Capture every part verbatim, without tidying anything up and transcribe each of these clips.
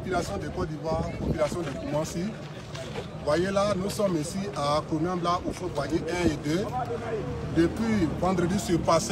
population de Côte d'Ivoire, population de Koumassi. Vous voyez là, nous sommes ici à Koumiambla, au fond voyez un et deux. Depuis vendredi surpassé,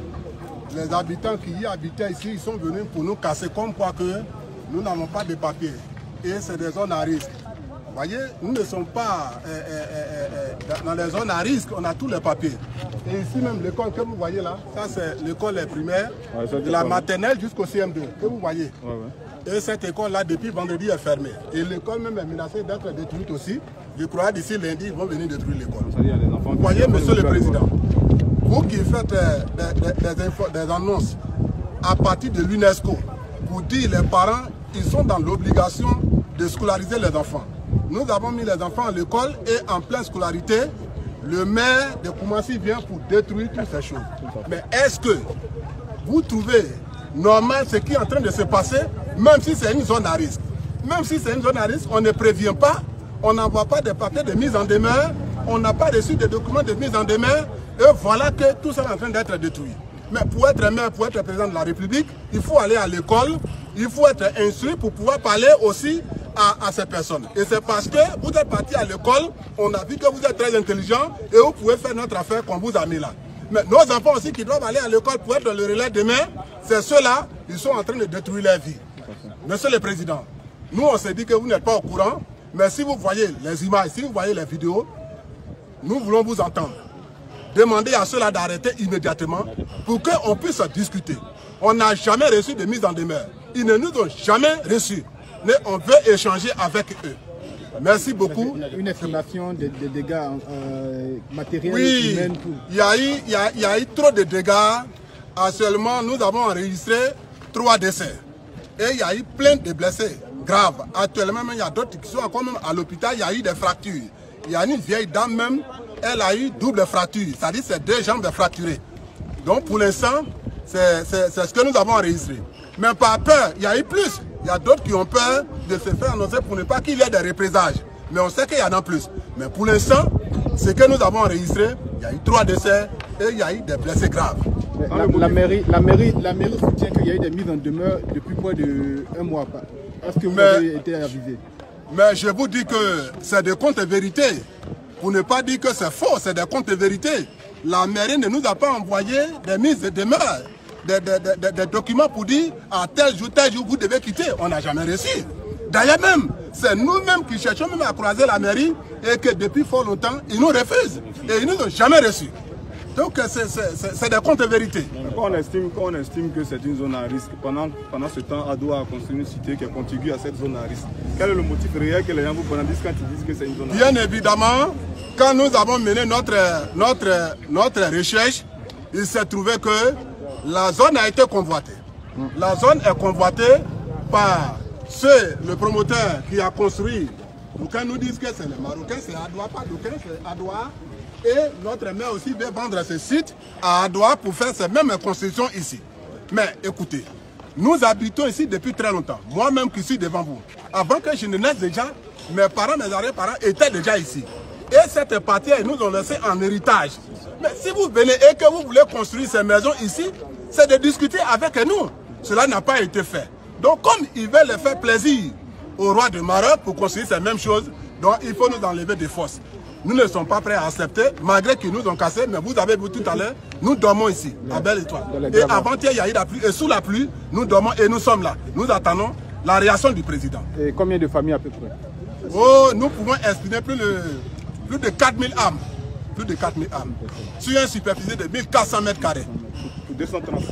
les habitants qui y habitaient ici, ils sont venus pour nous casser comme quoi que nous n'avons pas de papier. Et c'est des zones à risque. Vous voyez, nous ne sommes pas euh, euh, euh, dans les zones à risque, on a tous les papiers. Et ici même, l'école que vous voyez là, ça c'est l'école primaire, ouais, de la maternelle jusqu'au C M deux, que vous voyez. Ouais, ouais. Et cette école-là, depuis vendredi, est fermée. Et l'école même est menacée d'être détruite aussi. Je crois d'ici lundi, ils vont venir détruire l'école. Vous voyez, monsieur le président, vous qui faites euh, des, des, des, infos, des annonces à partir de l'UNESCO pour dire les parents, ils sont dans l'obligation de scolariser les enfants. Nous avons mis les enfants à l'école et en pleine scolarité, le maire de Koumassi vient pour détruire toutes ces choses. Mais est-ce que vous trouvez normal ce qui est en train de se passer, même si c'est une zone à risque? Même si c'est une zone à risque, on ne prévient pas, on n'envoie pas de papiers de mise en demeure, on n'a pas reçu de documents de mise en demeure, et voilà que tout ça est en train d'être détruit. Mais pour être maire, pour être président de la République, il faut aller à l'école, il faut être instruit pour pouvoir parler aussi à, à ces personnes. Et c'est parce que vous êtes parti à l'école, on a vu que vous êtes très intelligent et vous pouvez faire notre affaire qu'on vous a mis là. Mais nos enfants aussi qui doivent aller à l'école pour être le relais demain, c'est ceux-là, ils sont en train de détruire leur vie. Monsieur le Président, nous on s'est dit que vous n'êtes pas au courant, mais si vous voyez les images, si vous voyez les vidéos, nous voulons vous entendre. Demandez à ceux-là d'arrêter immédiatement pour qu'on puisse discuter. On n'a jamais reçu de mise en demeure. Ils ne nous ont jamais reçus. Mais on veut échanger avec eux. Merci beaucoup. Une estimation des de dégâts euh, matériels, oui, humains. Oui, il y, a eu, il, y a, il y a eu trop de dégâts. Actuellement, nous avons enregistré trois décès. Et il y a eu plein de blessés graves. Actuellement, il y a d'autres qui sont encore même à l'hôpital. Il y a eu des fractures. Il y a une vieille dame même, elle a eu double fracture. C'est-à-dire que c'est deux jambes fracturées. Donc pour l'instant, c'est ce que nous avons enregistré. Mais par peur, il y a eu plus. Il y a d'autres qui ont peur de se faire annoncer pour ne pas qu'il y ait des représailles. Mais on sait qu'il y en a plus. Mais pour l'instant, ce que nous avons enregistré, il y a eu trois décès et il y a eu des blessés graves. La, la, mairie, la, mairie, la mairie soutient qu'il y a eu des mises en demeure depuis moins d'un mois. Est-ce que vous mais, avez été avisé? Mais je vous dis que c'est des comptes et vérités. Pour ne pas dire que c'est faux, c'est des comptes et vérités. La mairie ne nous a pas envoyé des mises de demeure. Des, des, des, des documents pour dire à tel jour, tel jour, vous devez quitter. On n'a jamais reçu. D'ailleurs même, c'est nous-mêmes qui cherchons même à croiser la mairie et que depuis fort longtemps, ils nous refusent. Et ils ne nous ont jamais reçus. Donc c'est des comptes de vérité. Quand on estime, quand on estime que c'est une zone à risque, pendant, pendant ce temps, Adoua a construit une cité qui est contiguë à cette zone à risque. Quel est le motif réel que les gens vous disent quand ils disent que c'est une zone à risque? Bien évidemment, quand nous avons mené notre, notre, notre recherche, il s'est trouvé que la zone a été convoitée. La zone est convoitée par ceux, le promoteur qui a construit. D'aucuns nous disent que c'est les Marocains, c'est Adoua, pas d'aucuns, c'est Adoua. Et notre maire aussi veut vendre ce site à Adoua pour faire ces mêmes constructions ici. Mais écoutez, nous habitons ici depuis très longtemps. Moi-même qui suis devant vous. Avant que je ne naisse déjà, mes parents, mes arrière-parents étaient déjà ici. Et cette partie, ils nous ont laissé en héritage. Mais si vous venez et que vous voulez construire ces maisons ici, c'est de discuter avec nous. Cela n'a pas été fait. Donc comme ils veulent faire plaisir au roi de Maroc pour construire ces mêmes choses, donc il faut nous enlever des forces. Nous ne sommes pas prêts à accepter, malgré qu'ils nous ont cassés, mais vous avez vu tout à l'heure, nous dormons ici, à Belle Étoile. Et avant-hier, il y a eu la pluie, et sous la pluie, nous dormons et nous sommes là. Nous attendons la réaction du président. Et combien de familles à peu près? Oh, nous pouvons estimer plus de, plus de quatre mille âmes. Plus de quatre mille âmes. Sur une superficie de mille quatre cents mètres carrés. deux cent trente-six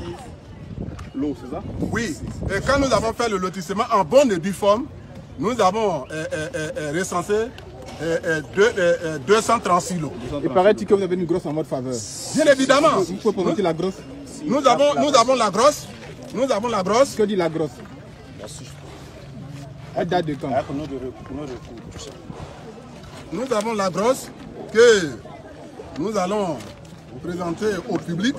lots, c'est ça? Oui. Et quand nous avons fait le lotissement en bonne et due forme, nous avons euh, euh, euh, recensé euh, euh, deux, euh, deux cent trente-six lots. Il paraît-il que vous avez une grosse en votre faveur. Bien évidemment. Vous pouvez présenter la grosse? Nous avons, nous avons la grosse. Nous avons la grosse. Que dit la grosse? Elle date de quand? Nous avons la grosse que nous allons présenter au public.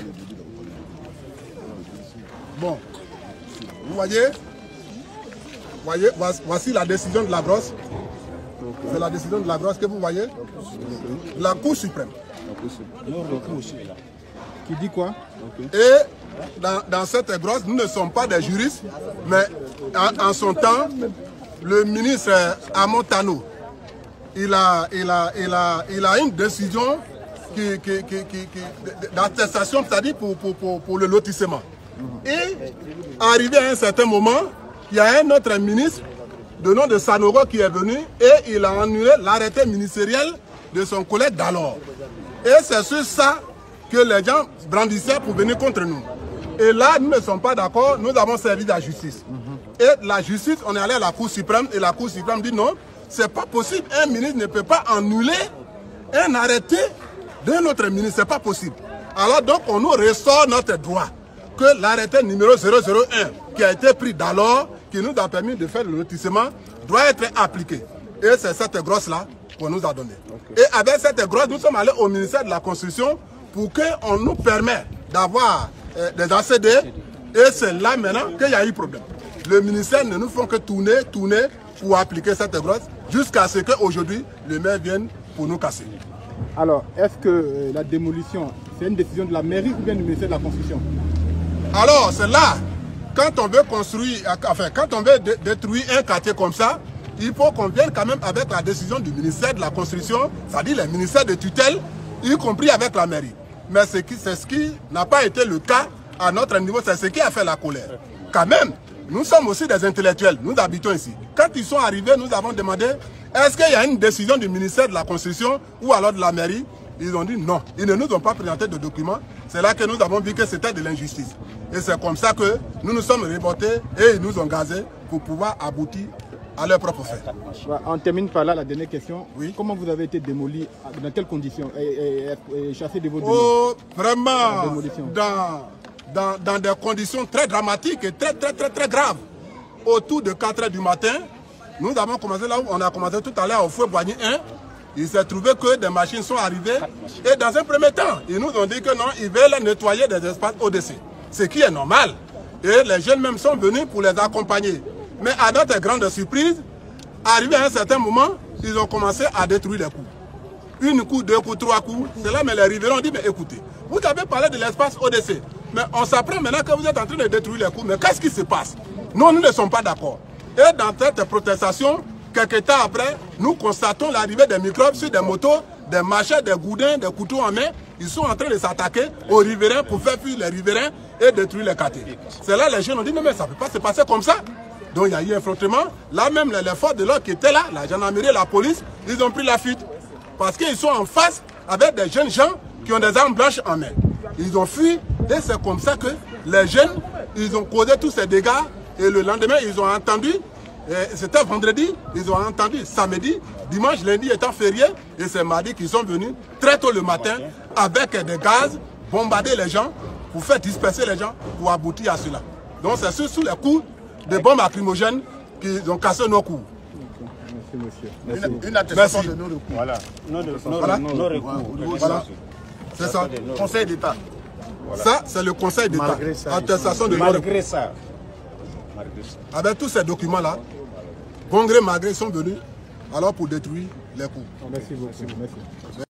Bon, vous voyez, voyez, voici la décision de la grosse. C'est la décision de la grosse que vous voyez. La Cour suprême. Qui dit quoi? Et dans, dans cette grosse, nous ne sommes pas des juristes, mais en, en son temps, le ministre Amontano, il a, il a, il a, il a une décision qui, qui, qui, qui, qui, d'attestation, c'est-à-dire pour, pour, pour, pour le lotissement. Et arrivé à un certain moment, il y a un autre ministre de nom de Sanogo qui est venu et il a annulé l'arrêté ministériel de son collègue d'alors. Et c'est sur ça que les gens brandissaient pour venir contre nous. Et là, nous ne sommes pas d'accord, nous avons servi de la justice. Et la justice, on est allé à la Cour suprême et la Cour suprême dit non, c'est pas possible, un ministre ne peut pas annuler un arrêté d'un autre ministre, c'est pas possible. Alors donc on nous ressort notre droit, que l'arrêté numéro zéro zéro un qui a été pris d'alors, qui nous a permis de faire le lotissement, doit être appliqué. Et c'est cette grosse-là qu'on nous a donné. Okay. Et avec cette grosse, nous sommes allés au ministère de la Construction pour qu'on nous permette d'avoir euh, des A C D. Et c'est là maintenant qu'il y a eu problème. Le ministère ne nous font que tourner, tourner pour appliquer cette grosse, jusqu'à ce qu'aujourd'hui, le maire vienne pour nous casser. Alors, est-ce que euh, la démolition, c'est une décision de la mairie ou bien du ministère de la Construction? Alors, c'est là, quand on veut construire, enfin, quand on veut dé détruire un quartier comme ça, il faut qu'on vienne quand même avec la décision du ministère de la Construction, c'est-à-dire le ministère de tutelle, y compris avec la mairie. Mais c'est ce qui n'a pas été le cas à notre niveau, c'est ce qui a fait la colère. Quand même, nous sommes aussi des intellectuels, nous habitons ici. Quand ils sont arrivés, nous avons demandé, est-ce qu'il y a une décision du ministère de la Construction ou alors de la mairie? Ils ont dit non, ils ne nous ont pas présenté de documents. C'est là que nous avons vu que c'était de l'injustice. Et c'est comme ça que nous nous sommes remontés et ils nous ont gazés pour pouvoir aboutir à leur propre fait. On termine par là la dernière question. Oui. Comment vous avez été démoli? Dans quelles conditions? Et, et, et chassé de vos demeures? Oh, vraiment, dans, dans, dans des conditions très dramatiques et très, très, très, très graves. Autour de quatre heures du matin, nous avons commencé là où on a commencé tout à l'heure au feu Boigny un. Il s'est trouvé que des machines sont arrivées. Et dans un premier temps, ils nous ont dit que non, ils veulent nettoyer des espaces O D C. Ce qui est normal. Et les jeunes même sont venus pour les accompagner. Mais à notre grande surprise, arrivé à un certain moment, ils ont commencé à détruire les coups. Une coup, deux coups, trois coups. C'est là, mais les riverains ont dit, mais écoutez, vous avez parlé de l'espace O D C. Mais on s'apprend maintenant que vous êtes en train de détruire les coups. Mais qu'est-ce qui se passe? Non, nous ne sommes pas d'accord. Et dans cette protestation, quelques temps après, nous constatons l'arrivée des microbes sur des motos, des machettes, des goudins, des couteaux en main. Ils sont en train de s'attaquer aux riverains pour faire fuir les riverains et détruire les quartiers. C'est là les jeunes ont dit, non mais ça ne peut pas se passer comme ça. Donc il y a eu un affrontement. Là même, les forces de l'ordre qui étaient là, la gendarmerie, la police, ils ont pris la fuite. Parce qu'ils sont en face avec des jeunes gens qui ont des armes blanches en main. Ils ont fui et c'est comme ça que les jeunes, ils ont causé tous ces dégâts. Et le lendemain, ils ont entendu, c'était vendredi, ils ont entendu samedi, dimanche, lundi étant férié. Et c'est mardi qu'ils sont venus très tôt le matin avec des gaz, bombarder les gens pour faire disperser les gens pour aboutir à cela. Donc c'est sous les coups de bombes lacrymogènes qu'ils ont cassé nos coups. Merci, monsieur. Une, une attestation Merci. de nos recours. Voilà. Non de, non, voilà. non, non recours. Voilà. C'est ça. Conseil d'État. Voilà. Ça, c'est le Conseil d'État. Attestation de malgré ça. Malgré ça. Avec tous ces documents-là, bon gré malgré, ils sont venus alors pour détruire les coups. Merci beaucoup. Merci.